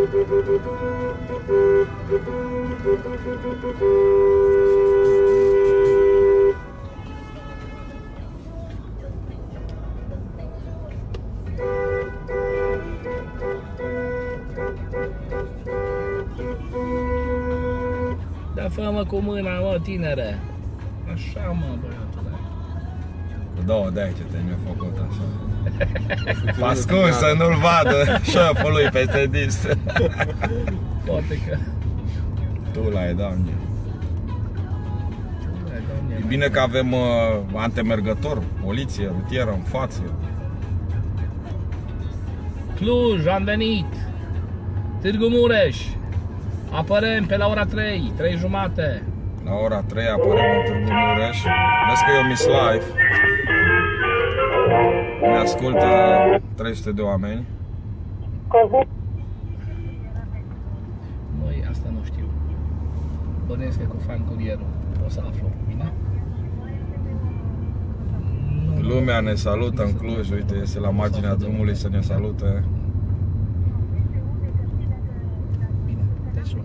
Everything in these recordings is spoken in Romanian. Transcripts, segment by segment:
Da, fă-mă cu mâna, mă, tinere. Așa, mă, băiatule. Da, de aici te-mi făcut așa. Pascun să nu-l vadă șeful lui PSD. Poate că... Tu l-ai, Doamne. E bine că avem antemergător, poliție rutieră în față. Cluj, am venit. Târgu Mureș. Apărăm pe la ora 3, 3:30. La ora 3 apărăm în Târgu Mureș. Vezi că eu Miss Live. Ne ascultă 300 de oameni. Măi, asta nu știu. Bănuiesc că cu fan curierul o să aflu, bine? Lumea ne salută în Cluj, uite, este la marginea drumului să ne salute. Bine, te sun.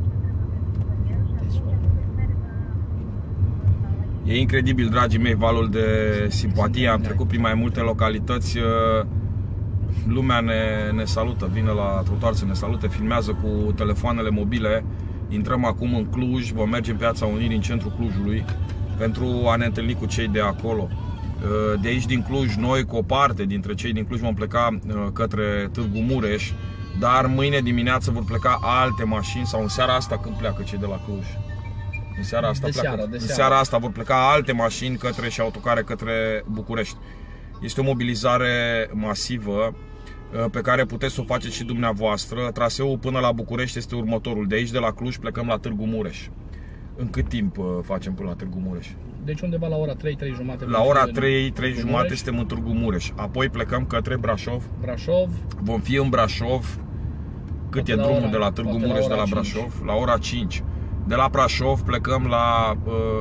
E incredibil, dragii mei, valul de simpatie. Am trecut prin mai multe localități. Lumea ne salută, vine la trotuar să ne salute, filmează cu telefoanele mobile. Intrăm acum în Cluj, vom merge în Piața Unirii, în centrul Clujului, pentru a ne întâlni cu cei de acolo. De aici din Cluj, noi cu o parte dintre cei din Cluj vom pleca către Târgu Mureș, dar mâine dimineață vor pleca alte mașini, sau în seara asta când pleacă cei de la Cluj. În seara asta în seara asta vor pleca alte mașini către și autocare către București. Este o mobilizare masivă pe care puteți să o faceți și dumneavoastră. Traseul până la București este următorul. De aici, de la Cluj, plecăm la Târgu Mureș. În cât timp facem până la Târgu Mureș? Deci undeva la ora 3, 3:30. La ora 3, 3:30 suntem în Târgu Mureș. Apoi plecăm către Brașov. Vom fi în Brașov. Cât e drumul de la Târgu Mureș de la Brașov? La ora 5. De la Brașov plecăm la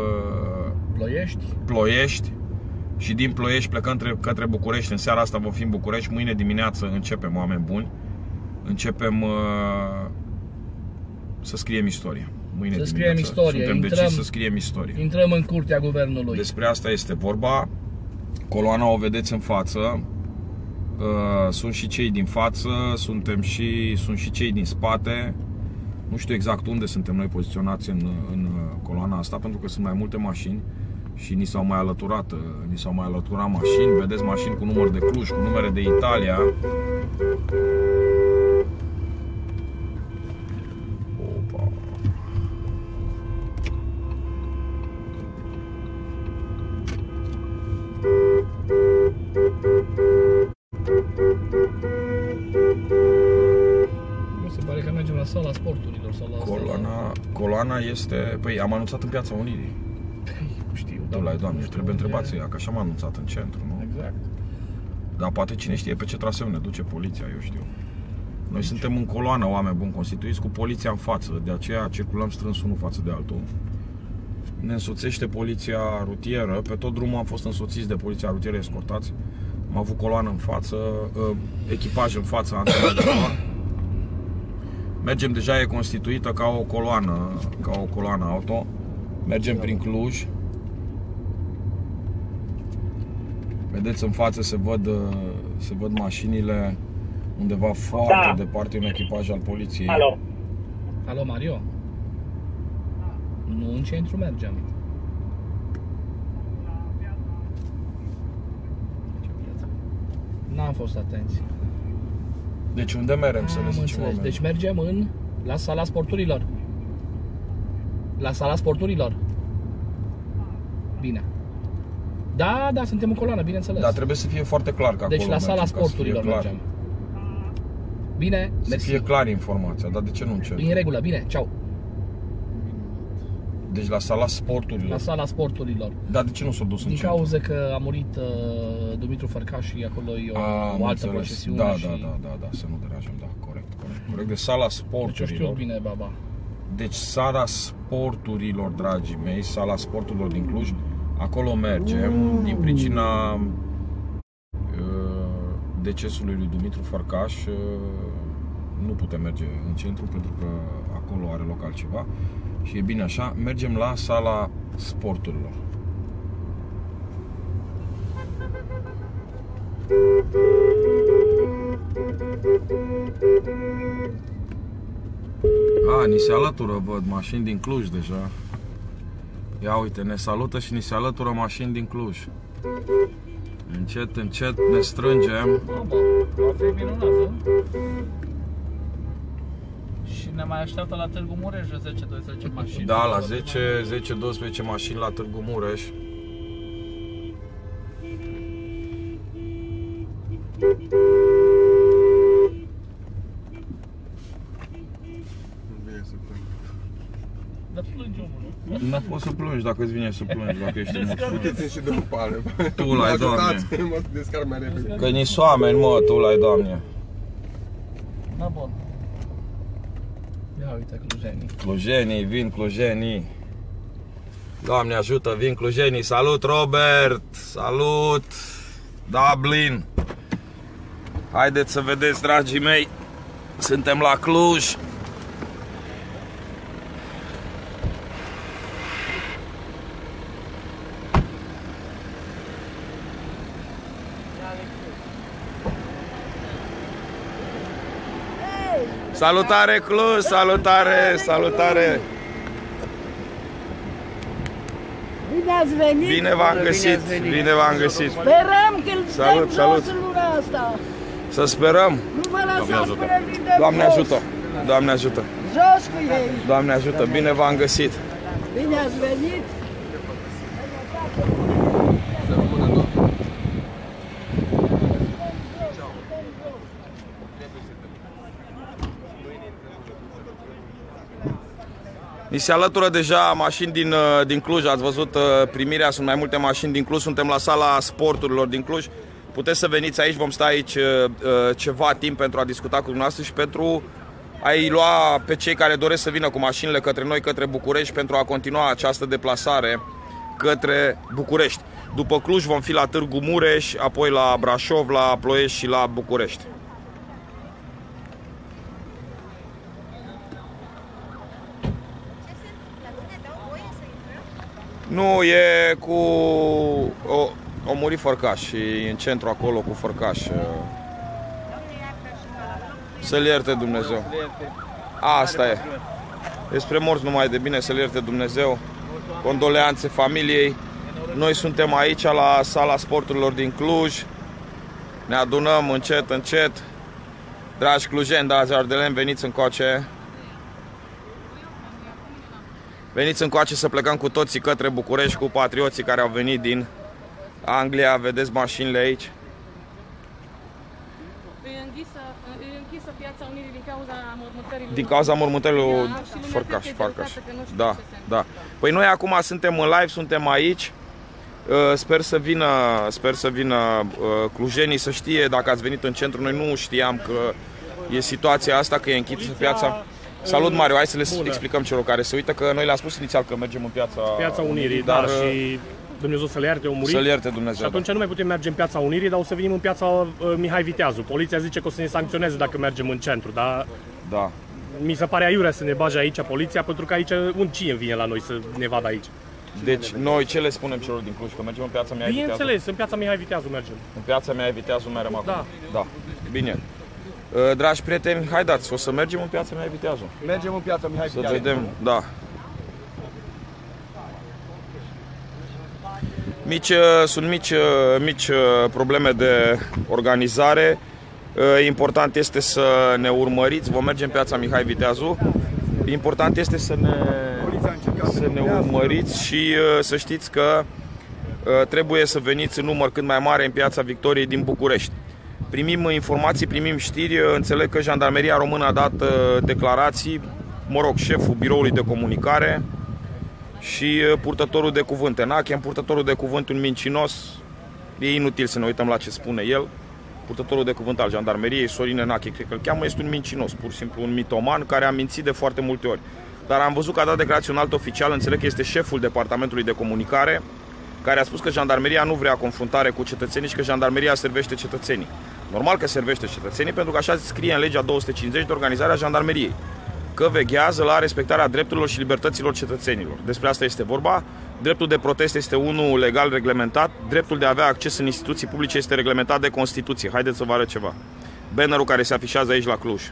Ploiești și din Ploiești plecăm către București. În seara asta vom fi în București. Mâine dimineață începem, oameni buni. Începem să scriem istorie. Mâine scriem istorie. Suntem deciși să scriem istorie. Intrăm în curtea guvernului. Despre asta este vorba. Coloana o vedeți în față. Sunt și cei din față, sunt și cei din spate. Nu știu exact unde suntem noi poziționați în coloana asta, pentru că sunt mai multe mașini și ni s-au mai alăturat mașini. Vedeți mașini cu număr de Cluj, cu numere de Italia. Opa. Se pare că mergem la sala sporturilor sau la Coloana este... Păi, am anunțat în Piața Unirii. Păi, nu știu. Doamne, trebuie întrebați ea, că așa am anunțat în centru, nu? Exact. Dar poate cine știe pe ce traseu ne duce poliția, eu știu. Noi suntem în coloană, oameni buni, constituiți cu poliția în față, de aceea circulăm strâns unul față de altul. Ne însoțește poliția rutieră, pe tot drumul am fost însoțiți de poliția rutieră, escortați. Am avut coloană în față, echipaj în față, antemergător. Mergem, deja e constituită ca o coloană auto. Mergem prin Cluj. Vedeți în față se văd mașinile undeva foarte departe, un echipaj al poliției. Alo, Mario? Nu în centru mergem. N-am fost atenți. Deci unde mergem să ne zicem oameni? Deci mergem la sala sporturilor. La sala sporturilor. Bine. Da, suntem în coloană, bineînțeles. Da, trebuie să fie foarte clar că deci acolo la sala sporturilor mergem. Bine, să fie clar informația, dar de ce nu încerc? În regulă, bine, ceau. Deci la sala sporturilor. La sala sporturilor. Dar de ce nu s-a dus în Din centru? cauza că a murit Dumitru Fărcaș și acolo e o altă procesiune. Da, să nu deranjăm, da, corect. De sala sporturilor. Deci știu bine, baba. Deci sala sporturilor, dragii mei, sala sporturilor din Cluj, acolo mergem din pricina decesului lui Dumitru Fărcaș. nu putem merge în centru pentru că acolo are loc altceva și e bine așa. Mergem la sala sporturilor. Ni se alătură, văd, mașini din Cluj deja. Ia uite, ne salută și ni se alătură mașini din Cluj. Încet, încet ne strângem. Va fi minunată. Și ne mai așteaptă la Târgu Mureș 10-12 mașini. Da, la 10-12 mașini la Târgu Mureș. Dar plângi omul, nu? Nu poți să plângi dacă îți vine să plângi, dacă ești emoționat. Uite-ți și după pare. Tu l-ai, Doamne. Mă descarc mai repede. Că ni-s oameni, mă, tu l-ai, Doamne. Da, bun. Ia uite clujenii. Clujenii, vin clujenii. Doamne ajută, vin clujenii. Salut, Robert! Salut! Dublin! Haideți să vedeți, dragii mei. Suntem la Cluj. Salutare Cluj, salutare, salutare! Bine ați venit! Bine v-am găsit, bine v-am găsit! Sperăm că îl Salut, dăm salut. jos în luna asta! Să sperăm! Nu vă lăsați până vine Doamne jos. ajută! Doamne ajută! Jos cu ei! Doamne ajută! Bine v-am găsit! Bine ați venit! Ni se alătură deja mașini din Cluj, ați văzut primirea, sunt mai multe mașini din Cluj, suntem la sala sporturilor din Cluj. Puteți să veniți aici, vom sta aici ceva timp pentru a discuta cu dumneavoastră și pentru a-i lua pe cei care doresc să vină cu mașinile către noi, către București, pentru a continua această deplasare către București. După Cluj vom fi la Târgu Mureș, apoi la Brașov, la Ploiești și la București. Nu, e cu... O murit fărcaș și în centru acolo cu fărcaș. Să-l ierte Dumnezeu. Asta e. Despre morți numai de bine, să-l ierte Dumnezeu. Condoleanțe familiei. Noi suntem aici la sala sporturilor din Cluj. Ne adunăm încet, încet. Dragi clujeni, dragi ardeleni, veniți încoace. Veniți încoace să plecăm cu toții către București, cu patrioții care au venit din Anglia. Vedeți mașinile aici. E închisă Piața Unirii din cauza mormântărilor. Din cauza mormântărilor fărcaș. Da, da. Păi noi acum suntem în live, suntem aici. Sper să vină clujenii să știe dacă ați venit în centru. Noi nu știam că e situația asta, că e închisă piața. Salut, Mario, hai să le explicăm celor care se uită că noi le-am spus inițial că mergem în Piața Unirii, dar și Dumnezeu să le ierte, au murit. Să le ierte Dumnezeu. Și atunci nu mai putem merge în Piața Unirii, dar o să venim în Piața Mihai Viteazu. Poliția zice că o să ne sancționeze dacă mergem în centru, dar da. Mi se pare aiurea să ne bage aici poliția, pentru că aici cine vine la noi să ne vadă aici? Deci noi ce le spunem celor din Cluj? Că mergem în Piața Mihai Viteazu? Bineînțeles, în Piața Mihai Viteazu mergem. În Piața Mihai Viteazu mergem acum? Da. Da. Bine. Dragi prieteni, haideți, o să mergem în Piața Mihai Viteazu. Mergem în Piața Mihai Viteazu. Să vedem, da. Sunt mici probleme de organizare. Important este să ne urmăriți. Vom merge în Piața Mihai Viteazu. Important este să ne urmăriți și să știți că trebuie să veniți în număr cât mai mare în Piața Victoriei din București. Primim informații, primim știri. Înțeleg că Jandarmeria Română a dat declarații, șeful biroului de comunicare și purtătorul de cuvânt Enachem. Purtătorul de cuvânt un mincinos. E inutil să ne uităm la ce spune el. Purtătorul de cuvânt al Jandarmeriei, Sorin Enachem, cred că îl cheamă, este un mincinos, pur și simplu un mitoman care a mințit de foarte multe ori. Dar am văzut că a dat declarație un alt oficial, înțeleg că este șeful departamentului de comunicare, care a spus că Jandarmeria nu vrea confruntare cu cetățenii și că Jandarmeria servește cetățenii. Normal că servește cetățenii, pentru că așa scrie în legea 250 de organizarea jandarmeriei, că veghează la respectarea drepturilor și libertăților cetățenilor. Despre asta este vorba. Dreptul de protest este unul legal reglementat, dreptul de a avea acces în instituții publice este reglementat de Constituție. Haideți să vă arăt ceva. Bannerul care se afișează aici la Cluj.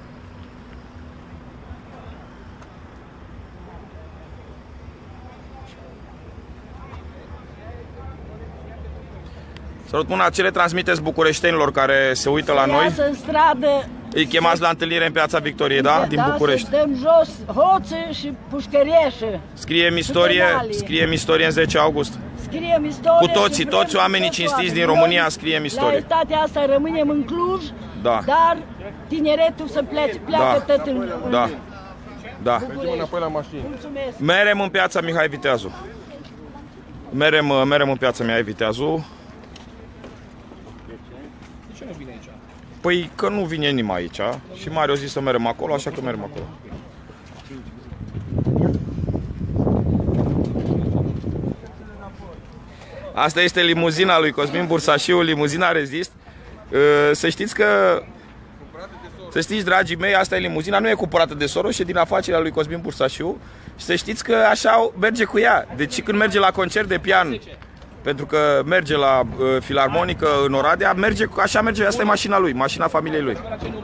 Salut mâna, ce le transmiteți bucureștenilor care se uită la noi? În stradă. Îi chemați la întâlnire în Piața Victoriei, da? Din București. Să dăm jos hoțe și pușcăreșe. Scriem istorie în 10 august. Scriem istorie. Cu toții, toți oamenii cinstiți din România scriem istorie. La etatea asta rămânem în Cluj, da. Dar tineretul să pleacă tot în Da. Da. Mergem înapoi la mașină. Mulțumesc. Merem în Piața Mihai Viteazu. Merem în Piața Mihai Viteazu. De ce nu vine aici? Păi că nu vine nimeni aici și Mario a zis să merem acolo, așa că merem acolo. Asta este limuzina lui Cosmin Bursașiu, limuzina Rezist. Să știți că, să știți, dragii mei, asta e limuzina, nu e cumpărată de Soros, e din afacerea lui Cosmin Bursașiu. Și să știți că așa merge cu ea. Deci când merge la concert de pian, pentru că merge la filarmonică în Oradea, așa merge, asta e mașina lui, mașina familiei lui.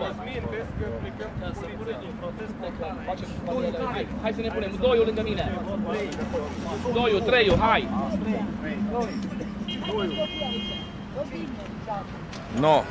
Hai să ne punem, doiul lângă mine. Doiul, treiul, hai. No.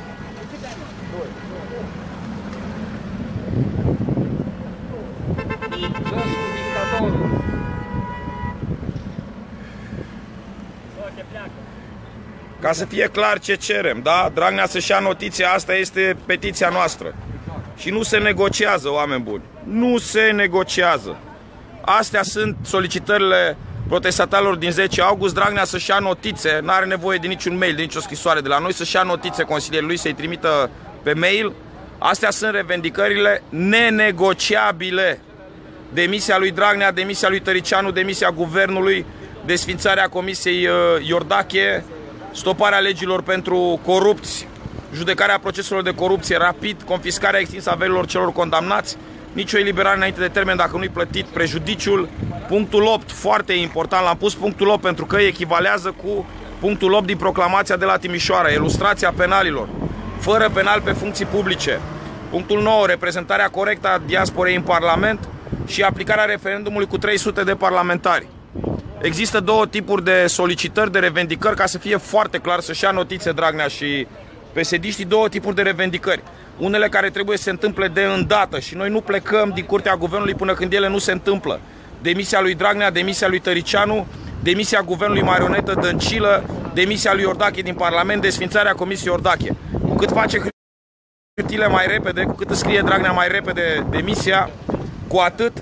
Ca să fie clar ce cerem, da? Dragnea să-și ia notiția, asta este petiția noastră. Și nu se negociază, oameni buni. Nu se negociază. Astea sunt solicitările protestatarilor din 10 august. Dragnea să-și ia notițe, n-are nevoie de niciun mail, de nicio scrisoare de la noi, să-și ia notițe consilierului, să-i trimită pe mail. Astea sunt revendicările nenegociabile. Demisia lui Dragnea, demisia lui Tăricianu, demisia guvernului, desfințarea Comisiei Iordache, stoparea legilor pentru corupți, judecarea proceselor de corupție rapid, confiscarea extinsă a averilor celor condamnați, nicio eliberare înainte de termen dacă nu-i plătit prejudiciul. Punctul 8, foarte important, l-am pus punctul 8 pentru că echivalează cu punctul 8 din proclamația de la Timișoara, ilustrația penalilor, fără penal pe funcții publice. Punctul 9, reprezentarea corectă a diasporei în Parlament și aplicarea referendumului cu 300 de parlamentari. Există două tipuri de solicitări, de revendicări, ca să fie foarte clar, să-și ia notițe Dragnea și PSD-știi, două tipuri de revendicări. Unele care trebuie să se întâmple de îndată și noi nu plecăm din curtea guvernului până când ele nu se întâmplă. Demisia lui Dragnea, demisia lui Tăricianu, demisia guvernului marionetă Dăncilă, demisia lui Iordache din Parlament, desfințarea Comisiei Iordache. Cu cât face hârtiile mai repede, cu cât îți scrie Dragnea mai repede demisia, cu atât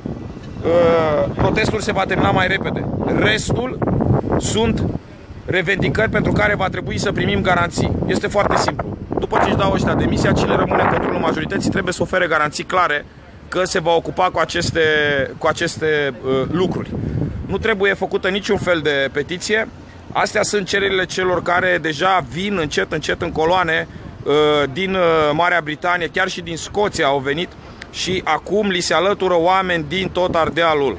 protestul se va termina mai repede. Restul sunt revendicări pentru care va trebui să primim garanții. Este foarte simplu. După ce își dau ăștia demisia, cine rămâne în controlul majorității trebuie să ofere garanții clare că se va ocupa cu aceste lucruri. Nu trebuie făcută niciun fel de petiție. Astea sunt cererile celor care deja vin încet în coloane din Marea Britanie, chiar și din Scoția au venit și acum li se alătură oameni din tot Ardealul.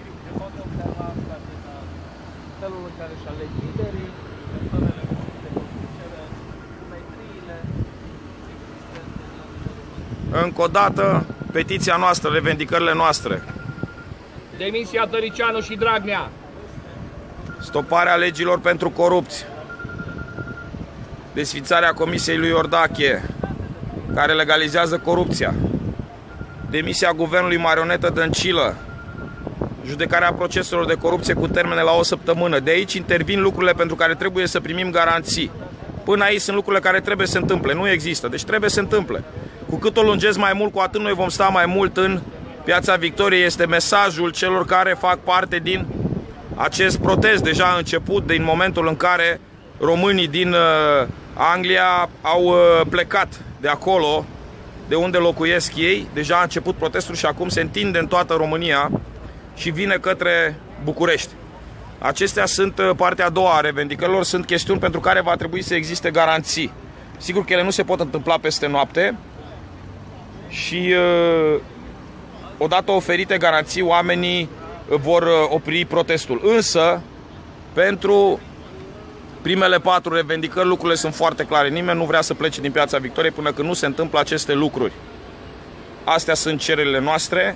Încă o dată, petiția noastră, revendicările noastre. Demisia Tăricianu și Dragnea. Stoparea legilor pentru corupți. Desfințarea Comisiei lui Iordache, care legalizează corupția. Demisia guvernului marionetă Dăncilă. Judecarea proceselor de corupție cu termene la o săptămână. De aici intervin lucrurile pentru care trebuie să primim garanții. Până aici sunt lucrurile care trebuie să se întâmple. Nu există, deci trebuie să se întâmple. Cu cât o lungesc mai mult, cu atât noi vom sta mai mult în Piața Victoriei. Este mesajul celor care fac parte din acest protest. Deja a început din momentul în care românii din Anglia au plecat de acolo, de unde locuiesc ei. Deja a început protestul și acum se întinde în toată România și vine către București. Acestea sunt partea a doua a revendicărilor, sunt chestiuni pentru care va trebui să existe garanții. Sigur că ele nu se pot întâmpla peste noapte și odată oferite garanții, oamenii vor opri protestul. Însă, pentru primele 4 revendicări, lucrurile sunt foarte clare. Nimeni nu vrea să plece din Piața Victoriei până când nu se întâmplă aceste lucruri. Astea sunt cererile noastre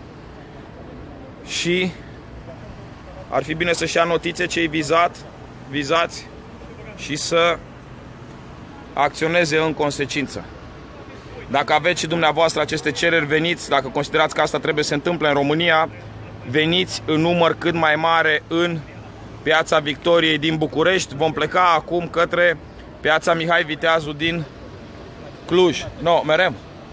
și ar fi bine să-și ia notițe cei vizați și să acționeze în consecință. Dacă aveți și dumneavoastră aceste cereri, veniți, dacă considerați că asta trebuie să se întâmple în România, veniți în număr cât mai mare în Piața Victoriei din București. Vom pleca acum către Piața Mihai Viteazu din Cluj. Nu merem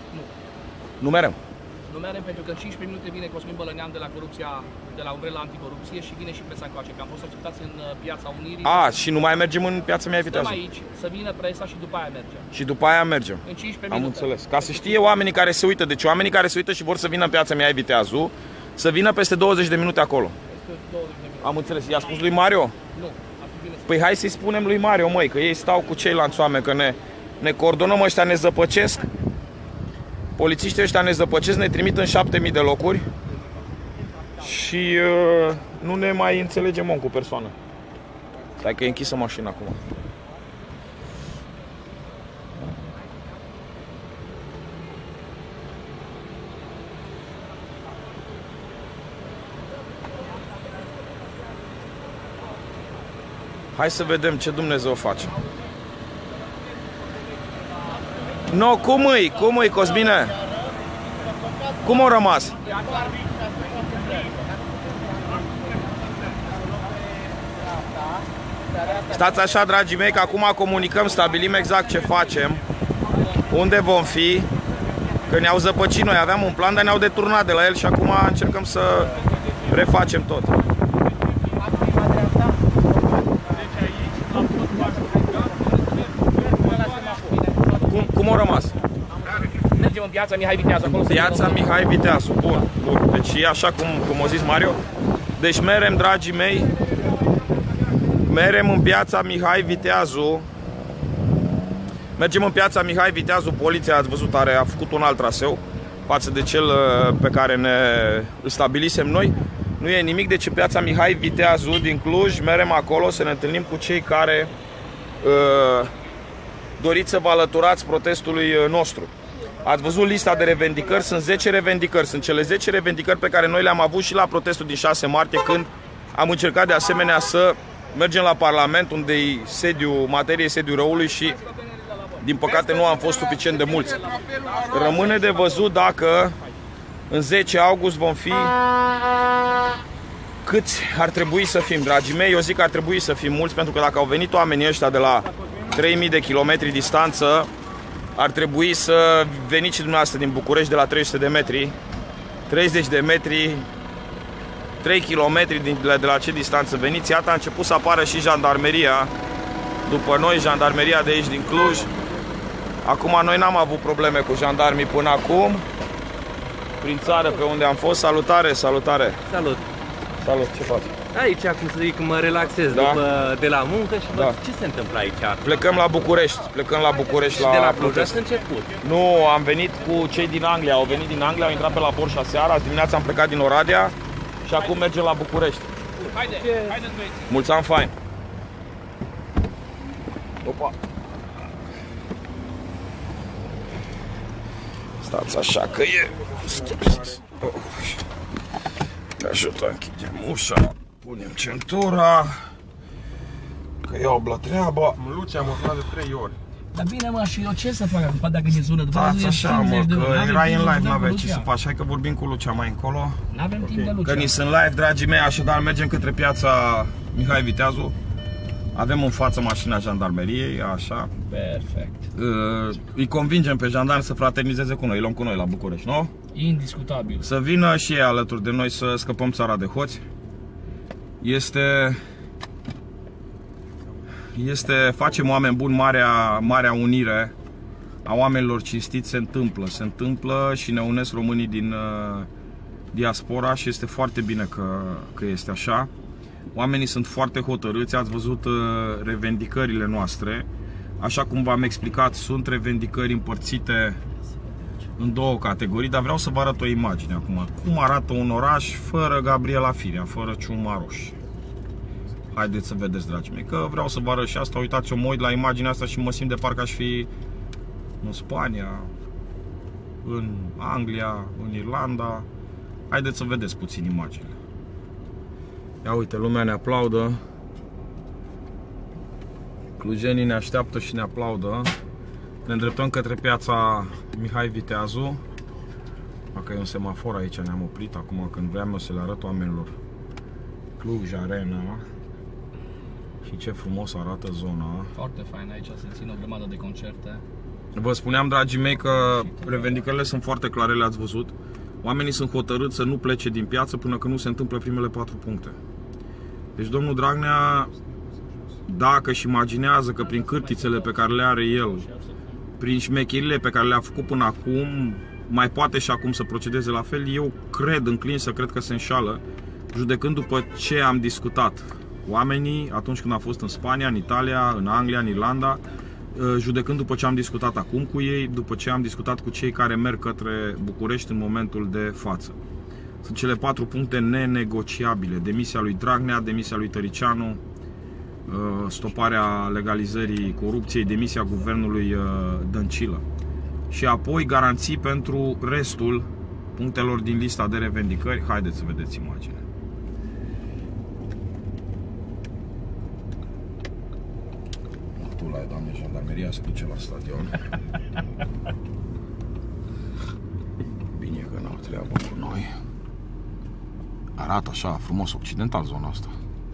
pentru că în 15 minute vine Cosmin Bălănean de la Umbrella Anticorupție și vine și presa încoace, că am fost așteptați în Piața Unirii. Și nu mai mergem în Piața Mihai Viteazu? Stăm aici, să vină presa și după aia mergem. Și după aia mergem. În 15 minute. Am înțeles. Ca să știe oamenii care se uită, deci oamenii care se uită și vor să vină în Piața Mihai Viteazu, să vină peste 20 de minute acolo. Peste 20 de minute. Am înțeles. I-a spus lui Mario? Nu, ar fi bine să... Păi hai să-i spunem lui Mario, măi, că ei stau cu ceilalți oameni, că ne coordonăm, ăștia ne zăpăcesc. Polițiștii ăștia ne zăpăcesc, ne trimit în 7000 de locuri și nu ne mai înțelegem om cu persoană. Stai că e închisă mașina acum. Hai să vedem ce Dumnezeu face. No, cum îi, Cosmine? Cum au rămas? Stați așa, dragii mei, că acum comunicăm, stabilim exact ce facem, unde vom fi, că ne-au zăpăcit noi, aveam un plan, dar ne-au deturnat de la el și acum încercăm să refacem tot. Cum au rămas? Mergem în Piața Mihai Viteazu. Piața Mihai Viteazu, bun. Deci e așa cum a zis Mario. Deci merem, dragii mei, merem în Piața Mihai Viteazu. Mergem în Piața Mihai Viteazu, poliția, ați văzut, a făcut un alt traseu față de cel pe care îl stabilisem noi. Nu e nimic, deci în Piața Mihai Viteazu din Cluj, merem acolo să ne întâlnim cu cei care doriți să vă alăturați protestului nostru. Ați văzut lista de revendicări, sunt 10 revendicări, sunt cele 10 revendicări pe care noi le-am avut și la protestul din 6 martie, când am încercat de asemenea să mergem la Parlament, unde e materie sediul răului și din păcate nu am fost suficient de mulți. Rămâne de văzut dacă în 10 august vom fi câți ar trebui să fim, dragii mei. Eu zic că ar trebui să fim mulți, pentru că dacă au venit oamenii ăștia de la 3000 de kilometri distanță, ar trebui să veniți și dumneavoastră din București de la 300 de metri, 30 de metri, 3 km de la ce distanță veniți. Iată, a început să apară și jandarmeria după noi, jandarmeria de aici din Cluj. Acum noi n-am avut probleme cu jandarmii până acum prin țară pe unde am fost. Salutare, salutare! Salut! Salut, ce faci? Aici, cum să zic, mă relaxez de la muncă și văd ce se întâmplă aici. Plecăm la București, și de la Cluj ați început? Nu, am venit cu cei din Anglia, au venit din Anglia, au intrat pe la Borșa seara, azi dimineața am plecat din Oradea și acum mergem la București. Haide, haideți băieți! Mulți ani fain! Opa! Stați așa că e... Te ajută, închidem ușa, punem centura, că e oblă treaba. Lucia m-a sunat de 3 ori. Dar bine, mă, și eu ce să fac acum dacă e zonă? Stați așa, mă, că erai în live, n-aveai ce să faci. Hai că vorbim cu Lucia mai încolo. N-avem timp de Lucia. Că ni sunt live, dragii mei, așadar mergem către Piața Mihai Viteazu. Avem în față mașina jandarmeriei, așa. Perfect. Îi convingem pe jandarmi să fraternizeze cu noi, îi luăm cu noi la București, nu? Indiscutabil. Să vină și ei alături de noi să scăpăm țara de hoți. Facem oameni buni, marea unire a oamenilor cinstiți se întâmplă și ne unesc românii din diaspora și este foarte bine că este așa. Oamenii sunt foarte hotărâți, ați văzut revendicările noastre. Așa cum v-am explicat, sunt revendicări împărțite în două categorii, dar vreau să vă arăt o imagine acum. Cum arată un oraș fără Gabriela Firea, fără Ciuma Roșie. Haideți să vedeți, dragii mei, că vreau să vă arăt și asta. Uitați, eu mă uit la imaginea asta și mă simt de parcă aș fi în Spania, în Anglia, în Irlanda. Haideți să vedeți puțin imaginile. Ia uite, lumea ne aplaudă. Clujenii ne așteaptă și ne aplaudă. Ne îndreptăm către piața Mihai Viteazu. Dacă e un semafor aici, ne-am oprit acum când vreau să le arăt oamenilor Cluj Arena. Și ce frumos arată zona. Foarte fain, aici se țin o grămadă de concerte. Vă spuneam, dragii mei, că revendicările sunt foarte clare, le-ați văzut. Oamenii sunt hotărâți să nu plece din piață până când nu se întâmplă primele 4 puncte. Deci domnul Dragnea, dacă își imaginează că prin cârtițele pe care le are el, prin șmecherile pe care le-a făcut până acum, mai poate și acum să procedeze la fel, eu înclin să cred că se înșală, judecând după ce am discutat oamenii atunci când am fost în Spania, în Italia, în Anglia, în Irlanda, judecând după ce am discutat acum cu ei, după ce am discutat cu cei care merg către București în momentul de față. Sunt cele 4 puncte nenegociabile: demisia lui Dragnea, demisia lui Tăricianu, stoparea legalizării corupției, demisia guvernului Dăncilă. Și apoi garanții pentru restul punctelor din lista de revendicări. Haideți să vedeți imaginea. Tula, doamne, jandarmeria se duce la stadion. Bine că n-au treabă cu noi. Arată așa frumos occidental zona asta.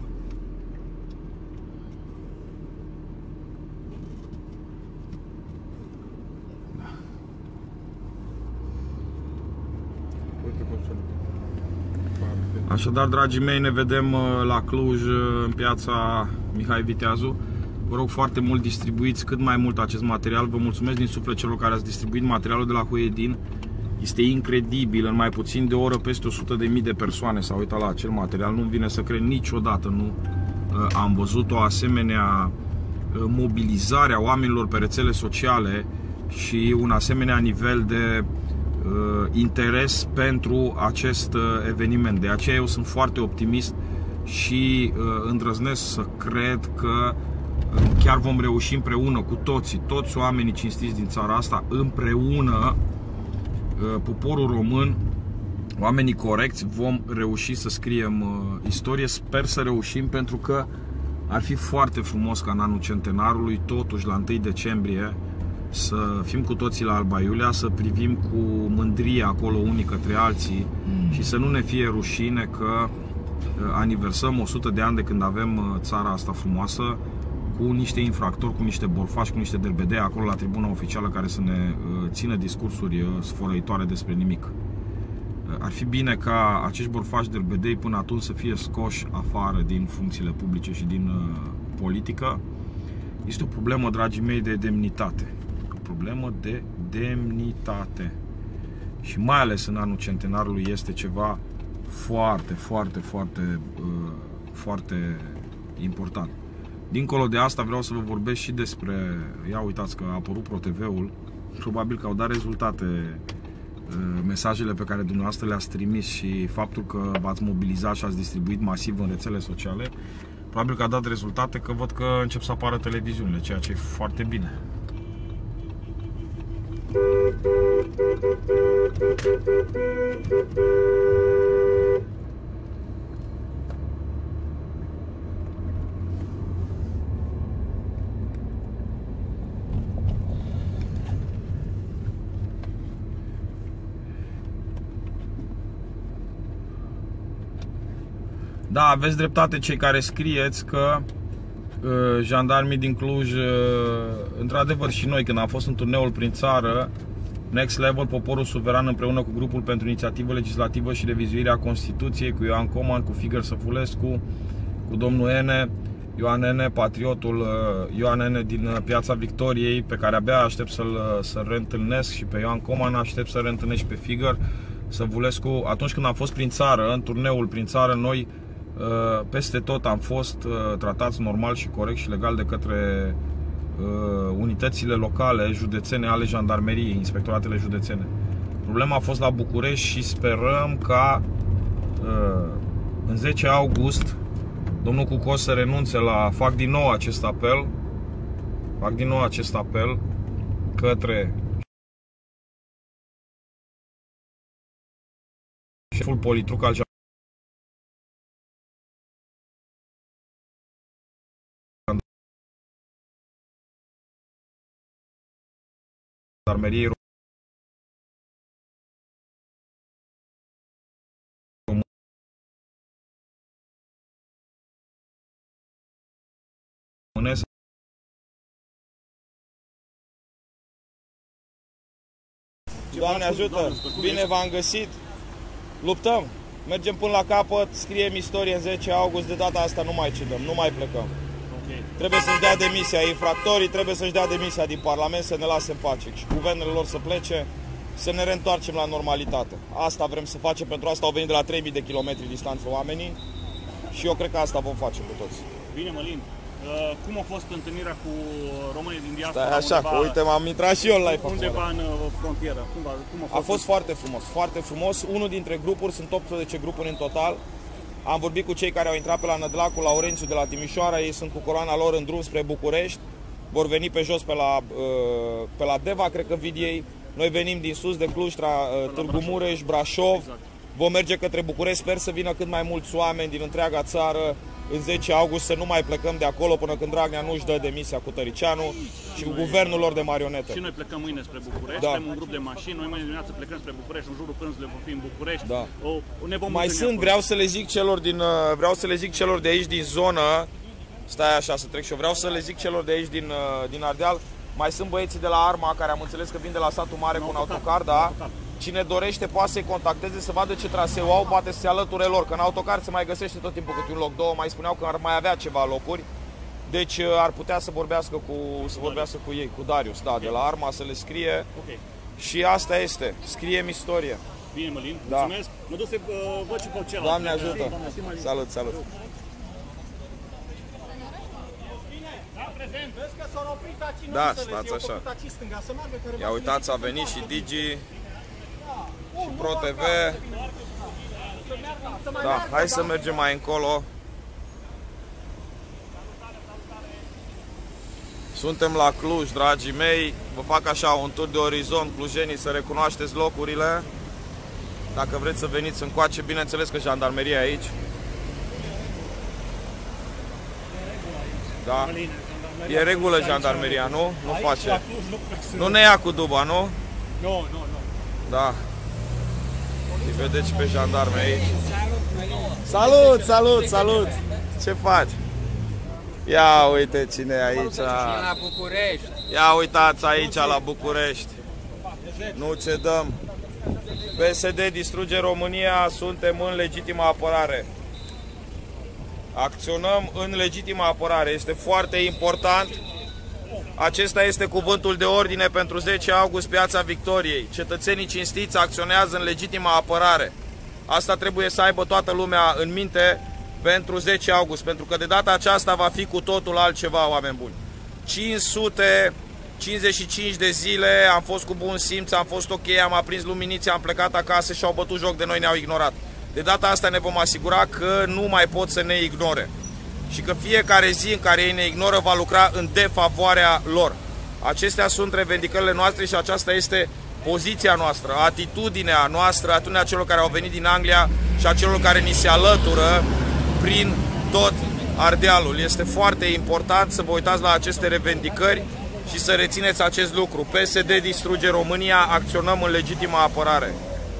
Așadar, dragii mei, ne vedem la Cluj, în piața Mihai Viteazu. Vă rog foarte mult, distribuiți cât mai mult acest material. Vă mulțumesc din suflet celor care ați distribuit materialul de la Huedin. Este incredibil, în mai puțin de o oră peste 100.000 de persoane s-au uitat la acel material. Nu-mi vine să cred niciodată, nu am văzut o asemenea mobilizare a oamenilor pe rețele sociale și un asemenea nivel de interes pentru acest eveniment. De aceea eu sunt foarte optimist și îndrăznesc să cred că chiar vom reuși împreună cu toți oamenii cinstiți din țara asta, împreună, poporul român, oamenii corecți, vom reuși să scriem istorie. Sper să reușim, pentru că ar fi foarte frumos ca în anul centenarului, totuși la 1 decembrie, să fim cu toții la Alba Iulia, să privim cu mândrie acolo unii către alții și să nu ne fie rușine că aniversăm 100 de ani de când avem țara asta frumoasă, cu niște infractori, cu niște borfași, cu niște derbedei acolo la tribuna oficială care să ne țină discursuri sfărăitoare despre nimic. Ar fi bine ca acești borfași derbedei până atunci să fie scoși afară din funcțiile publice și din politică. Este o problemă, dragii mei, de demnitate. O problemă de demnitate. Și mai ales în anul centenarului este ceva foarte important. Dincolo de asta vreau să vă vorbesc și despre, ia uitați că a apărut ProTV-ul, probabil că au dat rezultate mesajele pe care dumneavoastră le-ați trimis și faptul că v-ați mobilizat și ați distribuit masiv în rețele sociale, probabil că a dat rezultate, că văd că încep să apară televiziunile, ceea ce e foarte bine. Da, aveți dreptate cei care scrieți că jandarmii din Cluj, într-adevăr și noi când am fost în turneul prin țară, Next Level, Poporul Suveran, împreună cu grupul pentru inițiativă legislativă și revizuirea Constituției, cu Ioan Coman, cu Figer Săfulescu, cu domnul Ioan N, patriotul Ioan N din Piața Victoriei, pe care abia aștept să-l reîntâlnesc, și pe Ioan Coman aștept să reîntâlnesc și pe Figer Săfulescu. Atunci când am fost prin țară, în turneul prin țară, noi peste tot am fost tratați normal și corect și legal de către unitățile locale, județene ale jandarmeriei, inspectoratele județene. Problema a fost la București și sperăm ca în 10 august domnul Cucos să renunțe la... Fac din nou acest apel către șeful politruc al jandarmeriei române. Doamne ajută! Bine v-am găsit! Luptăm! Mergem până la capăt, scriem istorie în 10 august, de data asta nu mai cedăm, nu mai plecăm. Okay. Trebuie să-și dea demisia, infractorii trebuie să-și dea demisia din Parlament, să ne lase în pace și guvernele lor să plece, să ne reîntoarcem la normalitate. Asta vrem să facem, pentru asta au venit de la 3000 de kilometri distanță oamenii și eu cred că asta vom face cu toți. Bine, Mălin! Cum a fost întâlnirea cu românii din diaspora? Stai așa, undeva, că uite, m-am intrat și eu în live undeva în frontieră. Cum a fost foarte frumos, foarte frumos. Unul dintre grupuri, sunt 18 grupuri în total. Am vorbit cu cei care au intrat pe la Nădlacu, Laurențiu de la Timișoara. Ei sunt cu coroana lor în drum spre București. Vor veni pe jos pe la Deva, cred că vid ei. Noi venim din sus, de Cluj, Târgu Mureș, Brașov. Exact. Vom merge către București. Sper să vină cât mai mulți oameni din întreaga țară în 10 august, să nu mai plecăm de acolo până când Dragnea nu își dă demisia cu Tăricianu și cu guvernul lor de marionetă. Și noi plecăm mâine spre București, avem un grup de mașini, noi mâine dimineață plecăm spre București, în jurul prânzului vom fi în București. Da. Mai sunt, vreau să le zic celor de aici din zonă, stai așa să trec și eu, vreau să le zic celor de aici din Ardeal, mai sunt băieții de la Arma care am înțeles că vin de la satul mare cu un autocar, da? Cine dorește poate să-i contacteze, să vadă ce traseu au, poate să se alăture lor, că în autocar se mai găsește tot timpul câte un loc, două, mai spuneau că ar mai avea ceva locuri. Deci ar putea să vorbească cu ei, cu Darius, da, de la Arma, să le scrie. Și asta este, scriem istorie. Bine, Mălin, mulțumesc. Mă duc să văd și pe celălalt. Doamne ajută. Salut, salut. Da, stați așa. Ia uitați, a venit și Digi și Pro TV. Da, hai să mergem mai încolo. Suntem la Cluj, dragii mei. Vă fac așa un tur de orizont, clujenii, să recunoașteți locurile. Dacă vreți să veniți încoace, bineînțeles că jandarmeria e aici. Da. E în regulă jandarmeria, nu? Nu face. Nu ne ia cu duba, nu? Nu. Da. Îi vedeți pe jandarme aici. Salut, salut, salut! Ce faci? Ia uite cine e aici. La București. Ia uitați aici la București. Nu cedăm. PSD distruge România, suntem în legitimă apărare. Acționăm în legitimă apărare. Este foarte important. Acesta este cuvântul de ordine pentru 10 august, Piața Victoriei. Cetățenii cinstiți acționează în legitimă apărare. Asta trebuie să aibă toată lumea în minte pentru 10 august, pentru că de data aceasta va fi cu totul altceva, oameni buni. 555 de zile am fost cu bun simț, am fost ok, am aprins luminițe, am plecat acasă și au bătut joc de noi, ne-au ignorat. De data asta ne vom asigura că nu mai pot să ne ignore și că fiecare zi în care ei ne ignoră va lucra în defavoarea lor. Acestea sunt revendicările noastre și aceasta este poziția noastră, atitudinea noastră, atitudinea celor care au venit din Anglia și a celor care ni se alătură prin tot Ardealul. Este foarte important să vă uitați la aceste revendicări și să rețineți acest lucru. PSD distruge România, acționăm în legitimă apărare.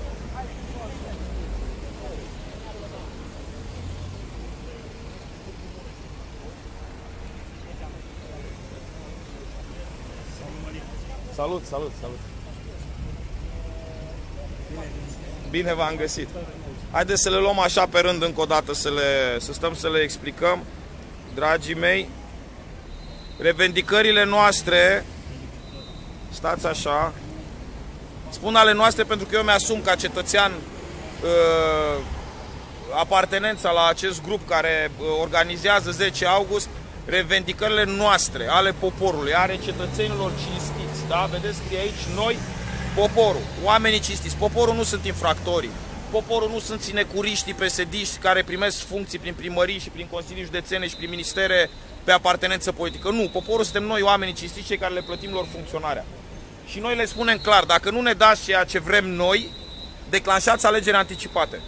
Salut, salut, salut! Bine v-am găsit! Haideți să le luăm așa pe rând încă o dată, să stăm să le explicăm. Dragii mei, revendicările noastre, stați așa, spun ale noastre pentru că eu mi-asum ca cetățean apartenența la acest grup care organizează 10 august. revendicările noastre, ale poporului, ale cetățenilor cinstiți. Da? Vedeți, scrie aici, noi, poporul, oamenii cinstiți. Poporul nu sunt infractorii. Poporul nu sunt sinecuriștii, pesediști care primesc funcții prin primării și prin consilii județene și prin ministere pe apartenență politică. Nu, poporul suntem noi, oamenii cinstiți, cei care le plătim lor funcționarea. Și noi le spunem clar, dacă nu ne dați ceea ce vrem noi, declanșați alegeri anticipate.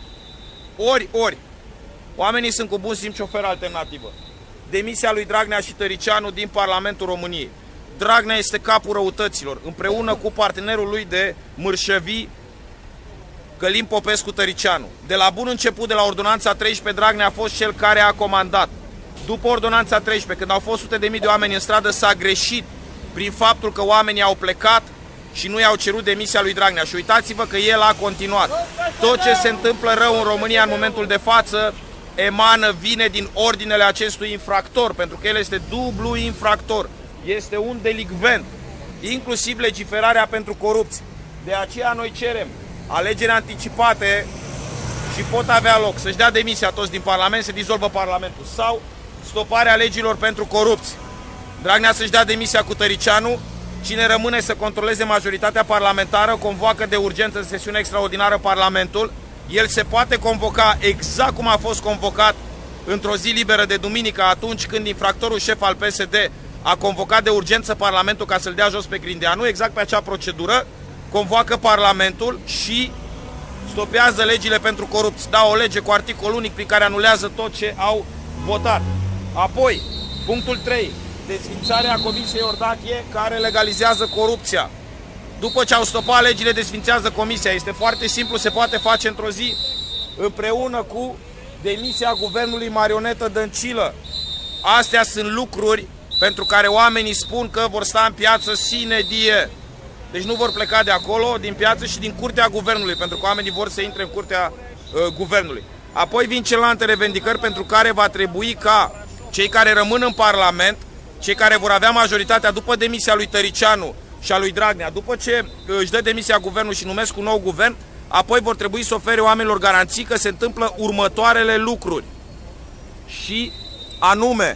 Ori. Oamenii sunt cu bun simț și oferă alternativă. Demisia lui Dragnea și Tăricianu din Parlamentul României. Dragnea este capul răutăților, împreună cu partenerul lui de mârșăvii, Călin Popescu-Tăricianu. De la bun început, de la ordonanța 13, Dragnea a fost cel care a comandat. După ordonanța 13, când au fost sute de mii de oameni în stradă, s-a greșit prin faptul că oamenii au plecat și nu i-au cerut demisia lui Dragnea. Și uitați-vă că el a continuat. Tot ce se întâmplă rău în România în momentul de față vine din ordinele acestui infractor, pentru că el este dublu infractor. Este un delicvent, inclusiv legiferarea pentru corupție. De aceea noi cerem alegeri anticipate și pot avea loc să-și dea demisia toți din Parlament, se dizolvă Parlamentul, sau stoparea legilor pentru corupție. Dragnea să-și dea demisia cu Tăricianu, cine rămâne să controleze majoritatea parlamentară, convoacă de urgență în sesiune extraordinară Parlamentul. El se poate convoca exact cum a fost convocat într-o zi liberă de duminică, atunci când infractorul șef al PSD a convocat de urgență Parlamentul ca să-l dea jos pe Grindeanu, exact pe acea procedură, convoacă Parlamentul și stopează legile pentru corupție. Da, o lege cu articol unic prin care anulează tot ce au votat. Apoi, punctul 3, desfințarea Comisiei Iordache care legalizează corupția. După ce au stopat legile, desfințează Comisia. Este foarte simplu, se poate face într-o zi, împreună cu demisia guvernului marionetă Dăncilă. Astea sunt lucruri pentru care oamenii spun că vor sta în piață sine die. Deci nu vor pleca de acolo, din piață și din curtea guvernului, pentru că oamenii vor să intre în curtea guvernului. Apoi vin celelalte revendicări pentru care va trebui ca cei care rămân în Parlament, cei care vor avea majoritatea după demisia lui Tăricianu și a lui Dragnea, după ce își dă demisia guvernul și numesc un nou guvern, apoi vor trebui să ofere oamenilor garanții că se întâmplă următoarele lucruri. Și anume,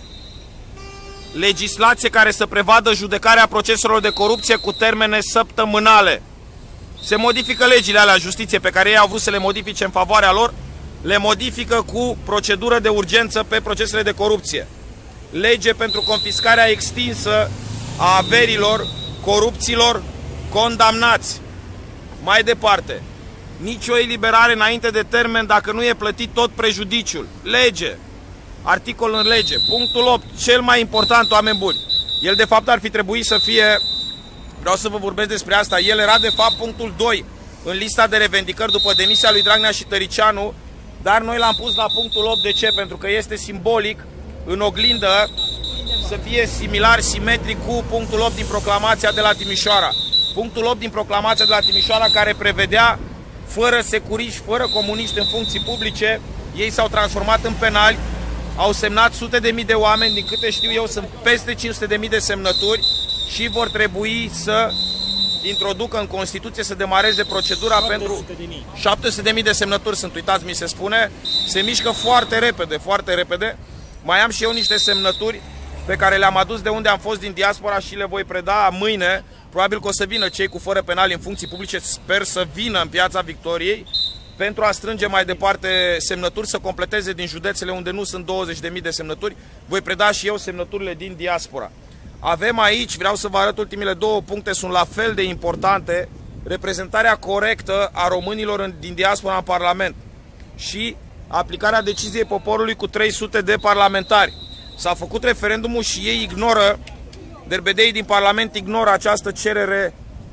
legislație care să prevadă judecarea proceselor de corupție cu termene săptămânale. Se modifică legile alea justiție pe care ei au vrut să le modifice în favoarea lor, le modifică cu procedură de urgență pe procesele de corupție. Lege pentru confiscarea extinsă a averilor corupților condamnați. Mai departe, nicio eliberare înainte de termen dacă nu e plătit tot prejudiciul. Lege. Articol în lege. Punctul 8. Cel mai important, oameni buni. El de fapt ar fi trebuit să fie, vreau să vă vorbesc despre asta, el era de fapt punctul 2 în lista de revendicări după demisia lui Dragnea și Tăricianu, dar noi l-am pus la punctul 8. De ce? Pentru că este simbolic, în oglindă, să fie similar, simetric cu punctul 8 din proclamația de la Timișoara. Punctul 8 din proclamația de la Timișoara care prevedea fără securiști, fără comuniști în funcții publice, ei s-au transformat în penali, au semnat sute de mii de oameni, din câte știu eu sunt peste 500 de mii de semnături și vor trebui să introducă în Constituție, să demareze procedura pentru 700 de mii de semnături sunt, uitați, mi se spune, se mișcă foarte repede, foarte repede. Mai am și eu niște semnături pe care le-am adus de unde am fost din diaspora și le voi preda mâine. Probabil că o să vină cei cu fără penali în funcții publice, sper să vină în Piața Victoriei, pentru a strânge mai departe semnături, să completeze din județele unde nu sunt 20.000 de semnături. Voi preda și eu semnăturile din diaspora. Avem aici, vreau să vă arăt ultimele două puncte, sunt la fel de importante, reprezentarea corectă a românilor din diaspora în Parlament și aplicarea deciziei poporului cu 300 de parlamentari. S-a făcut referendumul și ei ignoră, derbedeii din Parlament ignoră această cerere,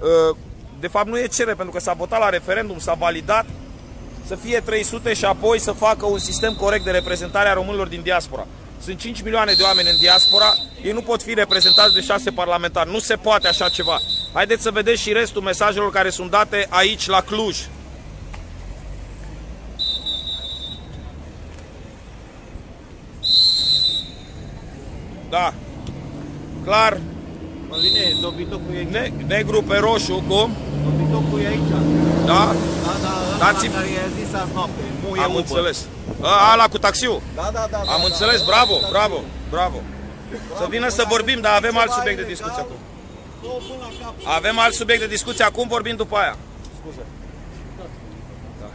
de fapt nu e cerere pentru că s-a votat la referendum, s-a validat, să fie 300 și apoi să facă un sistem corect de reprezentare a românilor din diaspora. Sunt 5 milioane de oameni în diaspora, ei nu pot fi reprezentați de 6 parlamentari, nu se poate așa ceva. Haideți să vedeți și restul mesajelor care sunt date aici la Cluj. Da, clar. Bine, dobitocul e aici. Negru pe roșu, cum? Dobitocul e aici. Da? Dați-mi. Care i-a zis azi noapte. Am înțeles. Ala cu taxiul? Da. Am înțeles, bravo, bravo, bravo. Să vină să vorbim, dar avem alt subiect de discuție acum. Avem alt subiect de discuție acum, vorbim după aia. Scuze. Da.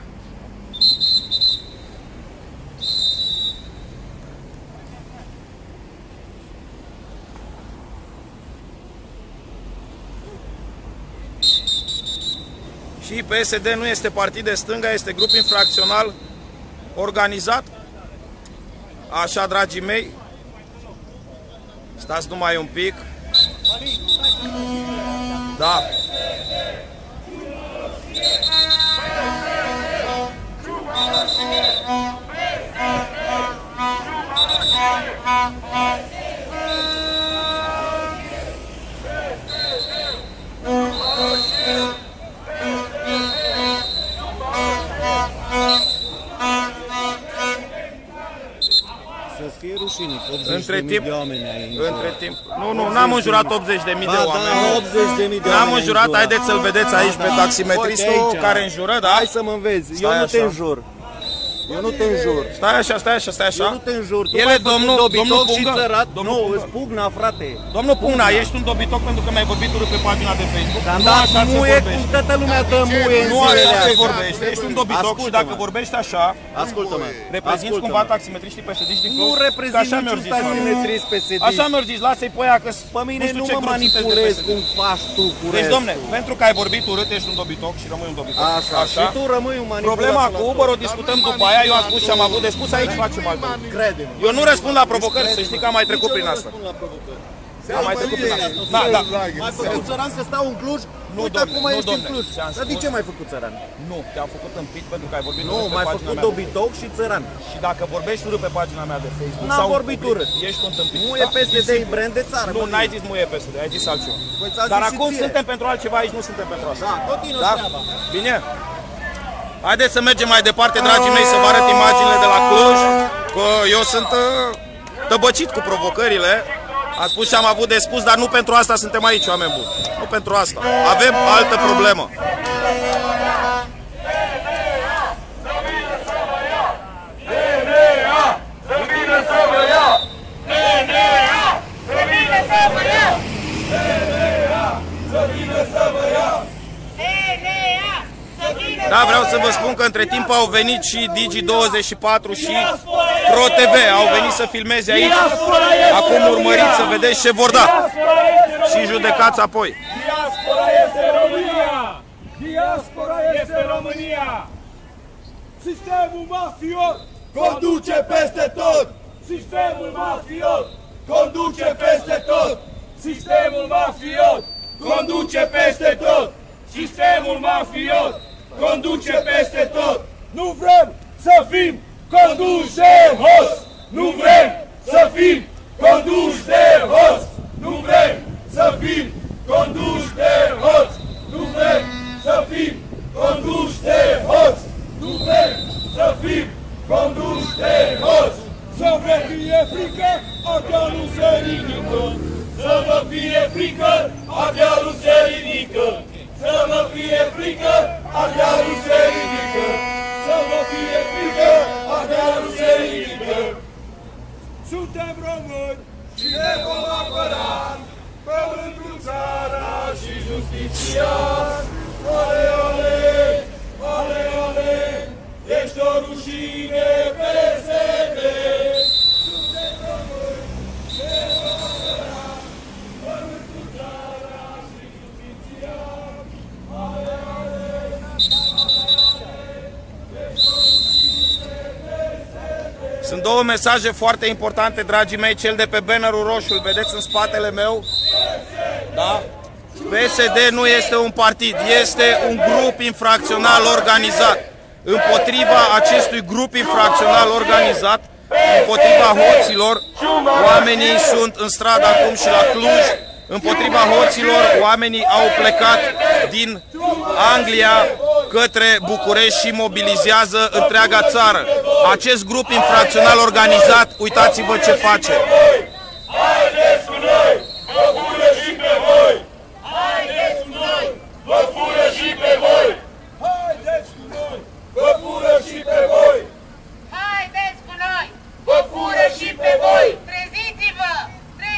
Și PSD nu este partid de stânga, este grup infracțional organizat. Așa, dragii mei, stați numai un pic. Da. Să-ți fie rușine, 80.000 de oameni ai înjurat. Între timp. Nu, n-am înjurat 80.000 de oameni. Da, 80.000 de oameni. N-am înjurat, haideți să-l vedeți aici pe taximetristul care înjură, da? Hai să mă înveți, eu nu te înjur. Eu nu te înjur. Stai așa. Eu nu te înjur. Tu El e domnul Pungna. Nu, îți Pugna, frate. Domnul Pugna, ești un dobitoc pentru că mi-ai vorbit urât pe pagina de Facebook. Dar da, muie cum toată lumea dă muie în Nu zilele așa se astea. vorbește, ești un dobitoc și dacă vorbești așa, ascultă-mă. reprezinți cumva taximetriștii PSD-ști din Cluj. Nu reprezint niciun taximetrist PSD. Așa mi-au zis, lasă-i pe aia că pe mine nu mă manipulez cum faci tu cu restul. Deci, domne, pentru că ai vorbit urât, ești un dobitoc și rămâi un dobitoc. Așa. Și tu rămâi un manipulator. Problema cu Uber o discutăm după aia, eu am spus și am avut de spus, aici facem altceva. Crede-mă. Eu nu răspund la provocări, să știi că am mai trecut prin asta. Am mai trecut prin asta. Da. Ai făcut țăran să stau în Cluj? Nu, uite, acum ești în Cluj. Dar de ce m-ai făcut țăran? Nu, te-am făcut împit pentru că ai vorbit Nu, urât pe m-ai pagina făcut mea. dobitoc și țăran. Și dacă vorbești urât pe pagina mea de Facebook N-am vorbit urât. Ești un tâmpit. Nu e PSD, e brand de țară. Nu, n-ai zis nu e PSD, ai zis altceva. Păi ți-a Dar zis și acum ție. suntem pentru altceva, aici nu suntem pentru asta. Da, continuă treaba. Bine? Haideți să mergem mai departe, dragii mei, să vă arăt imaginile de la Cluj, că eu sunt tăbăcit cu provocările. Am spus ce am avut de spus, dar nu pentru asta suntem aici, oameni buni. Nu pentru asta. Avem altă problemă. Da, vreau să vă spun că între timp au venit și Digi24 și ProTV. Au venit să filmeze aici. Acum urmăriți să vedeți ce vor da. Și judecați apoi. Diaspora este România! Diaspora este România! Sistemul mafiot conduce peste tot! Sistemul mafiot conduce peste tot! Sistemul mafiot conduce peste tot! Sistemul mafiot conduce peste tot! Nu vrem să fim conduși de hoți! Nu vrem să fim conduși de hoți! Nu vrem să fim conduși de hoți! Nu vrem să fim conduși de hoți! Nu vrem să fim conduși de hoți! Să vă fie frică, abia nu se ridică! Să vă fie frică, abia nu se ridică! Să vă fie frică, abia nu se ridică! Să vă fie frică, abia nu se ridică! Suntem români și ne vom apăra pământul, țara și justiția! Ole, ole, ole, ole, ești o rușine PSD! Suntem români și ne vom apăra pământul, țara și justiția! Ole, ole, Sunt două mesaje foarte importante, dragii mei, cel de pe bannerul roșu, îl vedeți în spatele meu? Da? PSD nu este un partid, este un grup infracțional organizat. Împotriva acestui grup infracțional organizat, împotriva hoților, oamenii sunt în stradă acum și la Cluj. Împotriva hoților, oamenii au plecat din Anglia către București și mobilizează întreaga țară. Acest grup infracțional organizat, uitați-vă ce face. Haideți cu noi, vă fură și pe voi! Haideți cu noi, vă fură și pe voi! Haideți cu noi, vă fură și pe voi! Haideți cu noi, vă fură și pe voi! treziți-vă!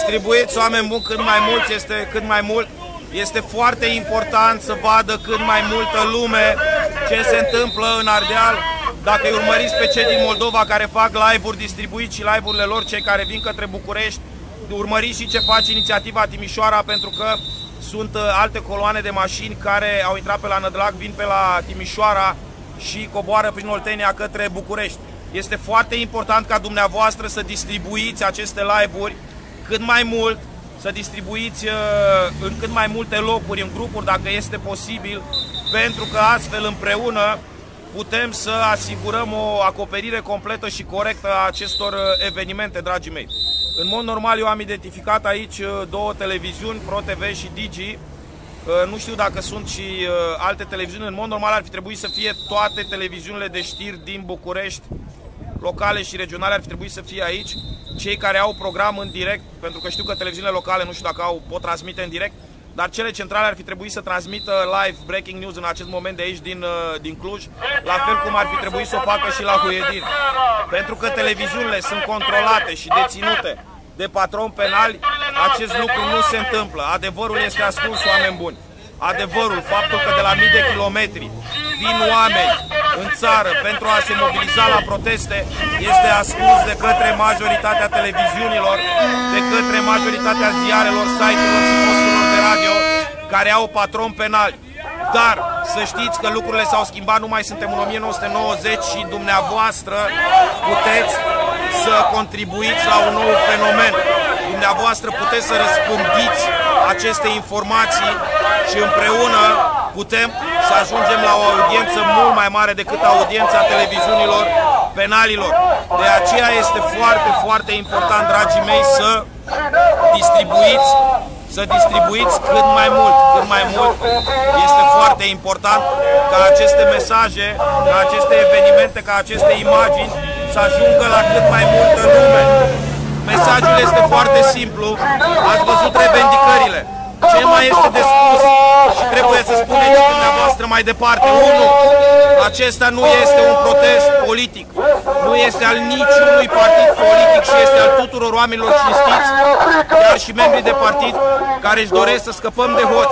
distribuiți, oameni buni, cât mai mult. Este foarte important să vadă cât mai multă lume ce se întâmplă în Ardeal. Dacă îi urmăriți pe cei din Moldova care fac live-uri, distribuiți și live-urile lor, cei care vin către București, urmăriți și ce face inițiativa Timișoara, pentru că sunt alte coloane de mașini care au intrat pe la Nădlac, vin pe la Timișoara și coboară prin Oltenia către București. Este foarte important ca dumneavoastră să distribuiți aceste live-uri cât mai mult, să distribuiți în cât mai multe locuri, în grupuri, dacă este posibil, pentru că astfel împreună putem să asigurăm o acoperire completă și corectă a acestor evenimente, dragii mei. În mod normal eu am identificat aici două televiziuni, ProTV și Digi. Nu știu dacă sunt și alte televiziuni. În mod normal ar fi trebuit să fie toate televiziunile de știri din București, locale și regionale, ar fi trebuit să fie aici. Cei care au program în direct, pentru că știu că televiziunile locale, nu știu dacă pot transmite în direct, dar cele centrale ar fi trebuit să transmită live breaking news în acest moment de aici din Cluj, la fel cum ar fi trebuit să o facă și la Huiedin. Pentru că televiziunile sunt controlate și deținute de patroni penali, acest lucru nu se întâmplă. Adevărul este ascuns, oameni buni. Adevărul, faptul că de la mii de kilometri vin oameni în țară pentru a se mobiliza la proteste, este ascuns de către majoritatea televiziunilor, de către majoritatea ziarelor, site-urilor și posturilor de radio care au patroni penali. Dar să știți că lucrurile s-au schimbat, nu mai suntem în 1990 și dumneavoastră puteți să contribuiți la un nou fenomen. Dumneavoastră puteți să răspândiți aceste informații și împreună putem să ajungem la o audiență mult mai mare decât audiența televiziunilor penalilor. De aceea este foarte, foarte important, dragii mei, să distribuiți cât mai mult, Este foarte important ca aceste mesaje, ca aceste evenimente, ca aceste imagini să ajungă la cât mai multă lume. Mesajul este foarte simplu, ați văzut revendicările. Ce mai este de spus și trebuie să spuneți dumneavoastră mai departe? 1. Acesta nu este un protest politic, nu este al niciunui partid politic și este al tuturor oamenilor cinstiți, chiar și membrii de partid care își doresc să scăpăm de hoți.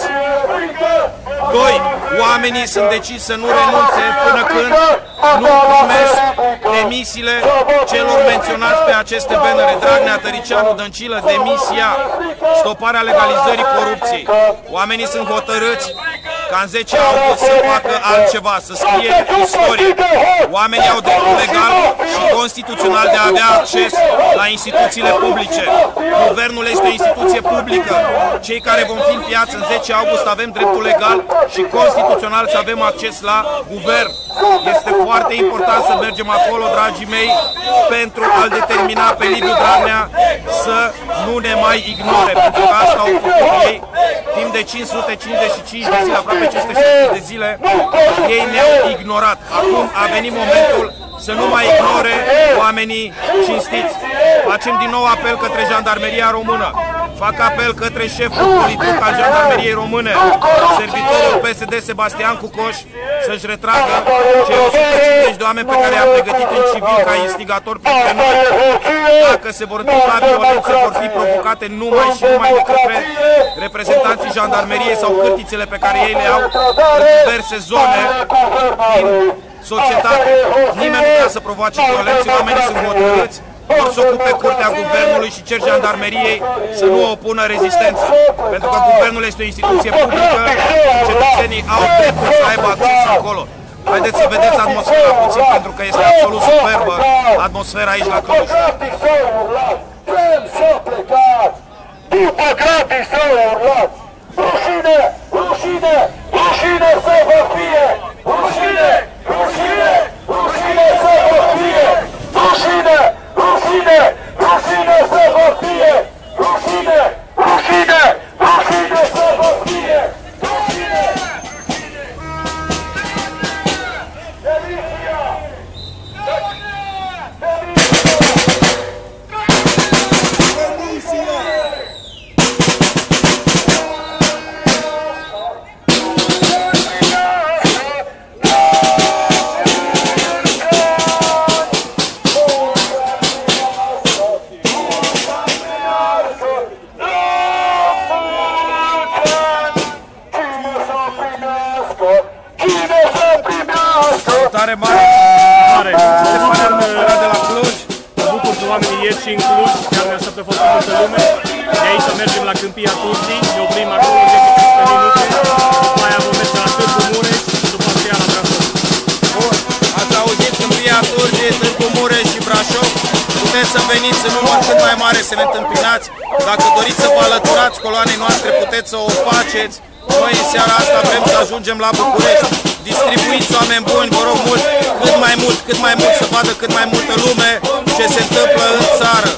2. Oamenii sunt deciși să nu renunțe până când nu primesc demisiile celor menționați pe aceste bannere. Dragnea, Tăricianu, Dăncilă, demisia, stoparea legalizării corupției. Oamenii sunt hotărâți ca în 10 august să facă altceva, să scrie istorie. Oamenii au dreptul legal și constituțional de a avea acces la instituțiile publice. Guvernul este o instituție publică. Cei care vom fi în piață în 10 august avem dreptul legal și constituțional să avem acces la guvern. Este foarte important să mergem acolo, dragii mei, pentru a-l determina pe Liviu Dragnea să nu ne mai ignore, pentru că asta au făcut ei timp de 555 de zile, aproape 560 de zile, ei ne-au ignorat. Acum a venit momentul să nu mai ignore oamenii cinstiți. Facem din nou apel către Jandarmeria Română. Fac apel către șeful politic al Jandarmeriei Române, servitorul PSD Sebastian Cucoș, să-și retragă cei 150 de oameni pe care i-a pregătit în civil ca instigatori printre noi. Dacă se vor întâmpla violențe, vor fi provocate numai și numai de către reprezentanții Jandarmeriei sau cârtițele pe care ei le au în diverse zone din societate. Nimeni nu vrea să provoace violențe, oamenii sunt hotărâți, vor să ocupe curtea guvernului și cer Jandarmeriei să nu opună rezistență. Pentru că guvernul este o instituție publică, cetățenii au dreptul să aibă acces acolo. Haideți să vedeți atmosfera puțin, pentru că este absolut superbă atmosfera aici la Cluj. Vrem să plecați! După gratis să urlați! Rușine! Rușine! Rușine să vă fie! Rușine! Rușine! Rușine să vă fie! Rușine! Rușine! Rușine să vă fie! Rușine! Rușine! Rușine să vă fie! Rușine! Demisia! Demisia! de la Cluj. Mă bucur că oamenii ies și în Cluj, chiar ne așteaptă foarte multă lume. De aici mergem la Câmpia Turzii, ne oprim acolo 10-15 minute, după aia vom merge la Târgu Mureș și după aceea la Brașov. Bun, ați auzit Câmpia Turzii, Târgu Mureș și Brașov. Puteți să veniți în număr cât mai mare să ne întâmpinați. Dacă doriți să vă alăturați coloanei noastre, puteți să o faceți. Noi în seara asta vrem să ajungem la București. Distribuiți, oameni buni, vă rog mult, cât mai mult, să vadă cât mai multă lume ce se întâmplă în țară.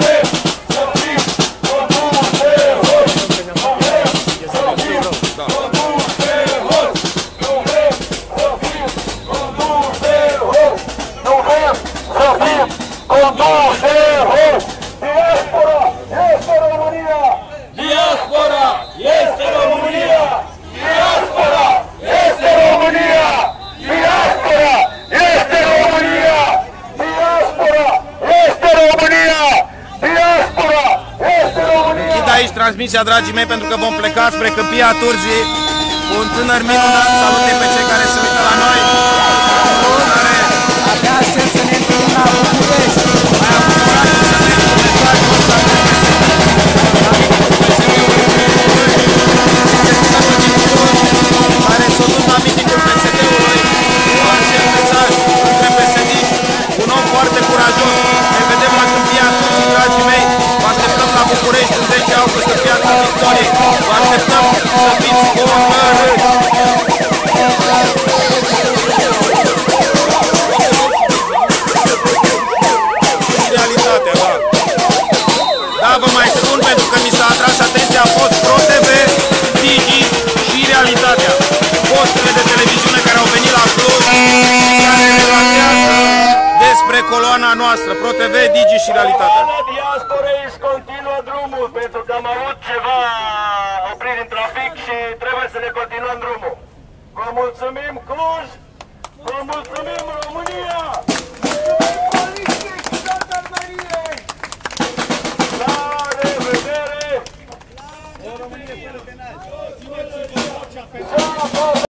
Diaspora este România! Diaspora este România! Diaspora este România! Diaspora este România! Diaspora este România! Închid aici transmisia, dragii mei, pentru că vom pleca spre Câmpia Turzii cu un tânăr minunat. Salute pe cei care se uită la noi. Abia aștept să ne întâlnim la București. Mai am curajul să ne mesajul ăsta de care s-a dus la mitingul PSD-ului cu acel mesaj între PSD-ști, un om foarte curajos. Ne vedem la Câmpia Turzii, dragii mei. Vă așteptăm la București în 10 august, în Piața Victoriei. Vă așteptăm să fiți hotărâți. Realitatea, da. Da, vă mai spun, pentru că mi s-a atras atenția, a fost ProTV, Digi și Realitatea. Posturile de televiziune care au venit la Cluj și care relatează despre coloana noastră, ProTV, Digi și Realitatea. Diasporei își continuă drumul, pentru că am avut ceva opriri în trafic și trebuie să ne continuăm drumul. Vă mulțumim Cluj, vă mulțumim România! La revedere!